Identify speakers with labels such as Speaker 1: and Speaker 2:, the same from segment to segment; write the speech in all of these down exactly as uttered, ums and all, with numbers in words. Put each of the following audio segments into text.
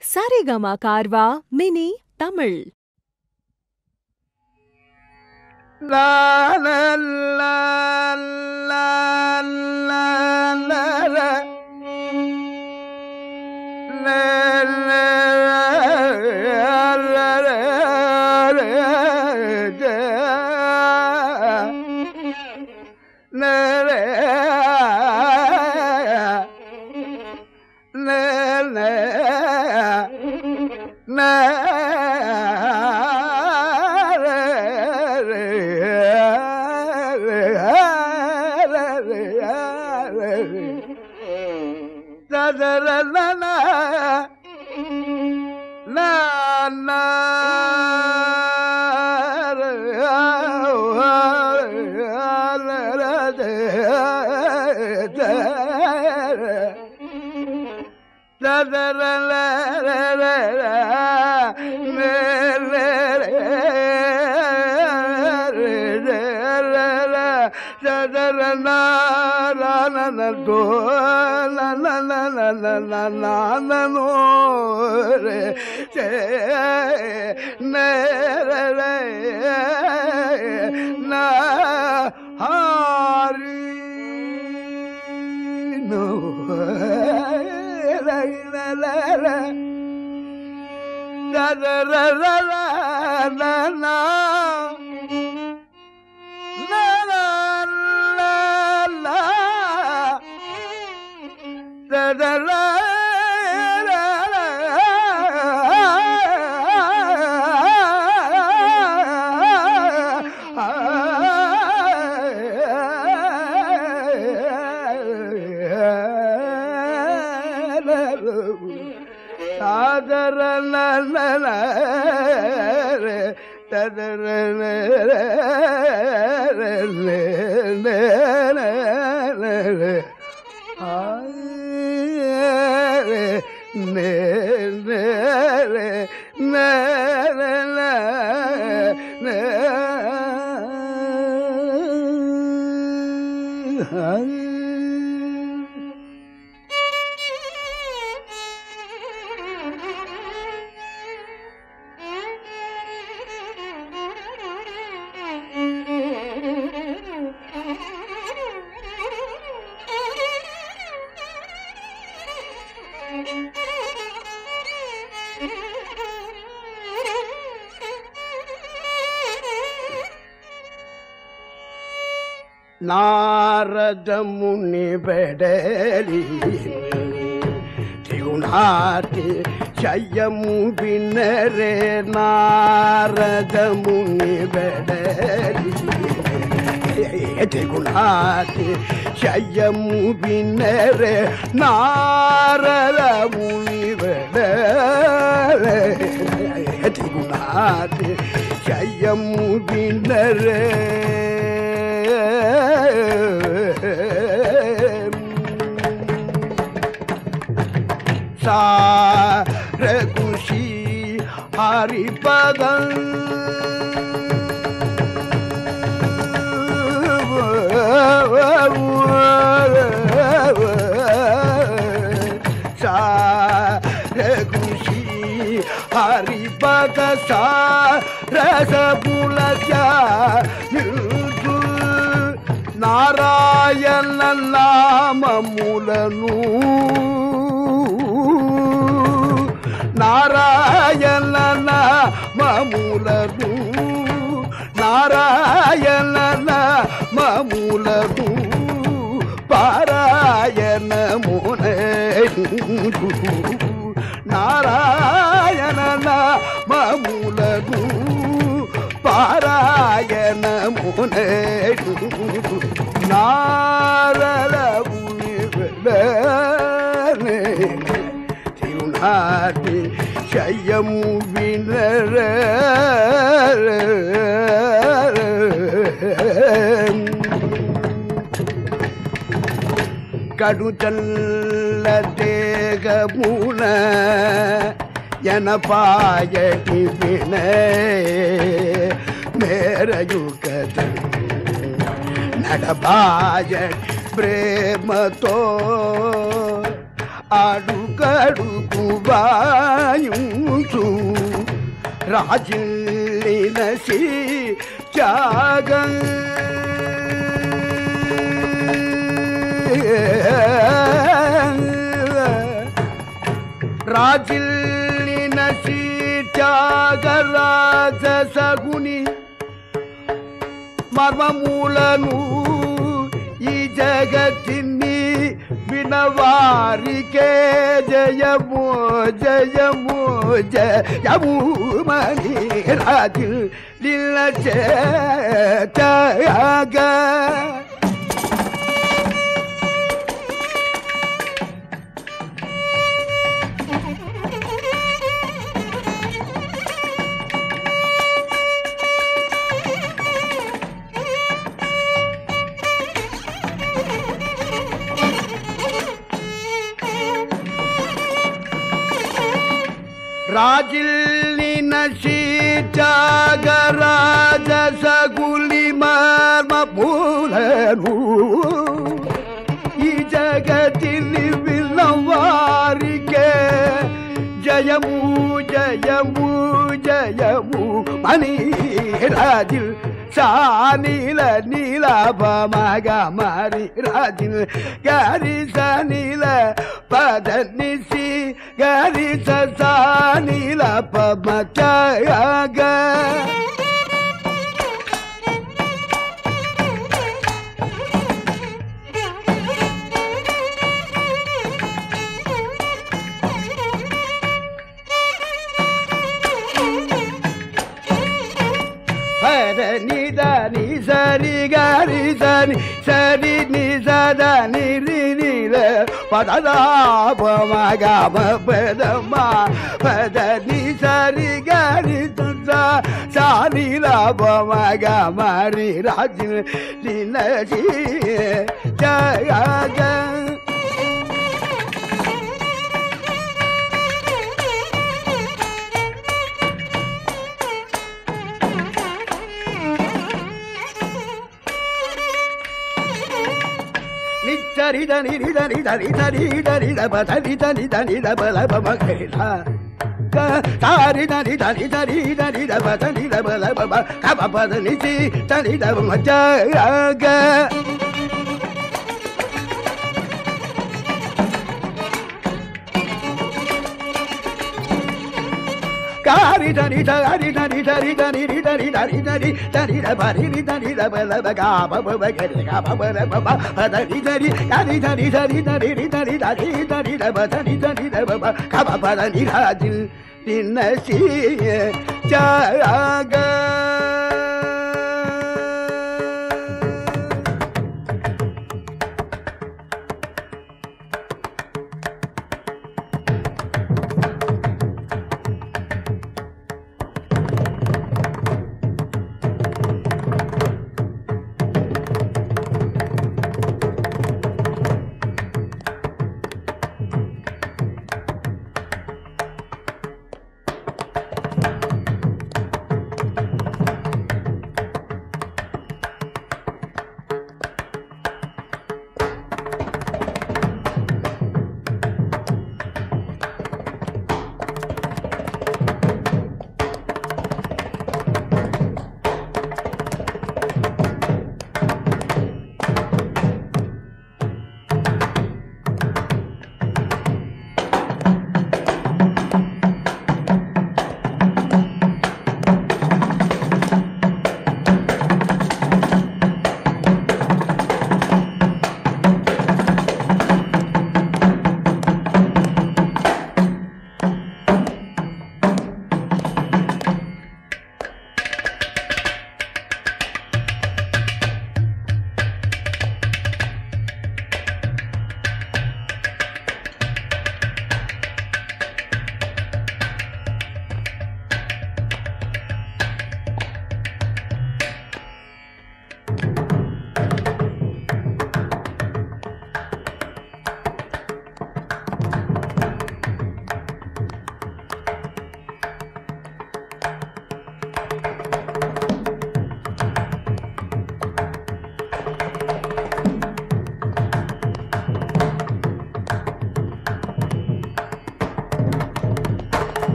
Speaker 1: Saregama Carvaan mini Tamil.
Speaker 2: லா லா லா லா லா லா லா நாரத முனி பெடலி திகுணாதி ஜயமு பின்னரே நாரத முனி பெடலி திகுணாதி ஜயமு பின்னரே நாரத முனி பெடலி திகுணாதி ஜயமு பின்னரே सारे खुशी हरि पदं सारे खुशी हरि पद सारस पुलजा नारायण नाम मूलनु நாராயண நாமமுலது நாராயண நாமமுலது பாராயண முனே நாராயண நாமமுலது பாராயண முனே நாரத முனி திருநாதி ஜயமு பின்னரே கடுச்சல்ல தேகமுன என பாயடி பினே மேரயுகத நடபாய பிரேமதோ అడుగడుగు ಯುಂಸು ರಾಜಿಲ್ಲಿನ ಸಿ ಜಾಗ ರಾಜಿಲ್ಲಿನ ಸಿ ಜಾಗ ರಾಜ ಸಗುನಿ ಮರ್ಮಮೂಲನು ಈ ಜಗತ್ತಿನಿ ವಿನವಾರಿಕೆ ಜಯಮೋ ಜಯಮೋ ಜಯಮೂ ಮಣಿ ರಾಜು ನಿಲ್ಲ ಜಗ ರಾಜಿಲ್ಲಿನ ಶೀಟಾಗ ರಾಜ ಸಗುಲಿ ಮರ್ಮ ಮೂಲನು ಈ ಜಗತ್ತಿಲಿ ವಿಲ್ಲವಾರಿಕೆ ಜಯಮೂ ಜಯಮೂ ಜಯಮೂ ಮಣಿ ರಾಜಿಲ್ ಸಾನಿಲ ನೀಲ ಮಗ ಮಾರಿ ರಾಜಿಲ್ ಗಾರಿ ಸನಿಲ ಪದ ನಿಸಿ ಗಾರಿ ಸಾನಿಲ ಪಮಚಾಗ ನಿದ ನಿ ಸರಿ ಗಾರಿ ಸನಿ ಸರಿ ನಿ ಸದ ನಿ ರಿ ನಿ ರ ಪದ ಪ ಮ ಗ ಮ ಪದ ಮ ಪದ ನಿ ಸರಿ ಗಾರಿ ಸ ಸಾ ನಿ ಲ ಪ ಮ ಗ ಮ ರಿ ರಾಜಿ ನಿ ನ ಜಿ ಜಯ ಗ Dari dari dari dari dari dari da dari dari dari da bala baba kela dari dari dari dari dari da dari da bala baba kaba bada ni ti dari da majaga Dari dari dari dari dari dari dari dari dari dari da bari dari da bala baga baba baga ga baba baba dari dari dari dari dari dari dari dari dari da dari dari da baba ga baba dari rajil dinasi jaga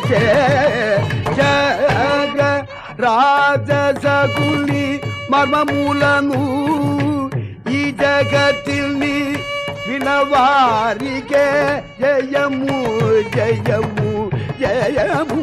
Speaker 2: జగ రాజసగుని మర్మమూలను ఈ జగతిని వినవారికే జయము జయము జయము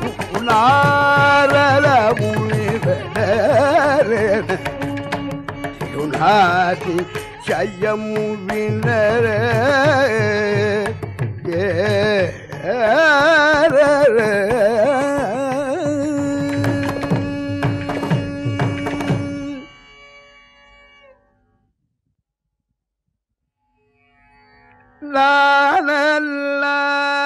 Speaker 2: నారదము యునాది జయము వినర la la la